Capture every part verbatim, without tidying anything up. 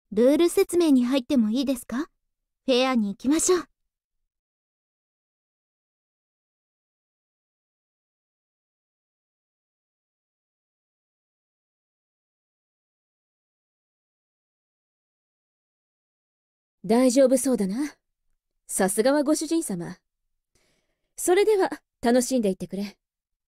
ルール説明に入ってもいいですか？フェアに行きましょう。 大丈夫そうだな。さすがはご主人様。それでは楽しんでいってくれ。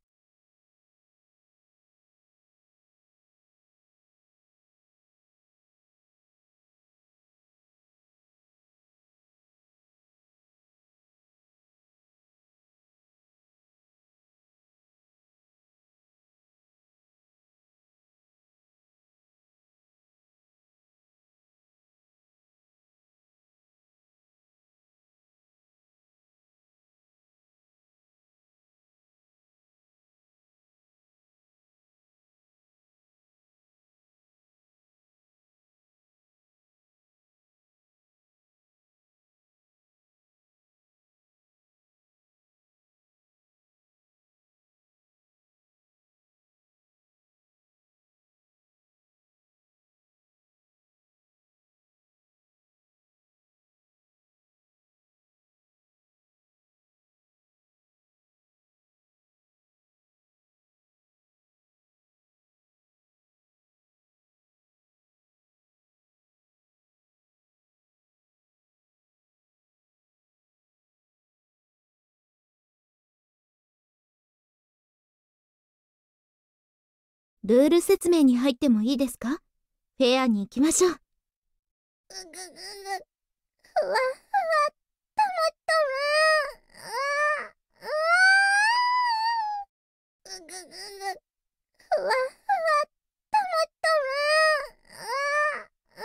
ルール説明に入ってもいいですか？フェアに行きましょう。 うぐぐぐ、ふわふわ、たまたま。ああ。うぐぐぐ、ふわふわ、たまたま。ああ。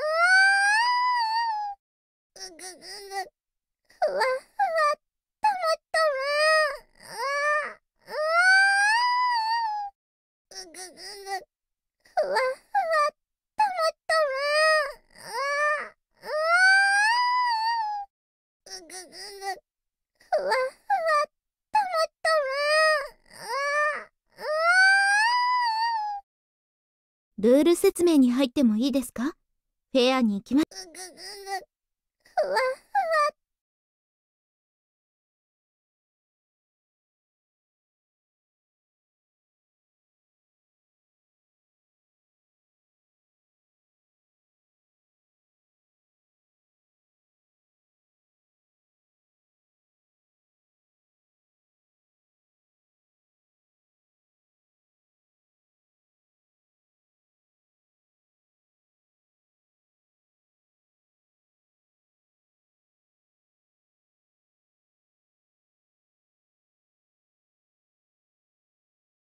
うぐぐぐ、ふわふわ、たまたま。ああ。うぐぐぐ、ふわふわ、たまたま。ああ。うぐぐぐ、ふわふわ、たまたま。ああ。 ルール説明に入ってもいいですか？フェアに行きま、 うぐぐぐ、ふわ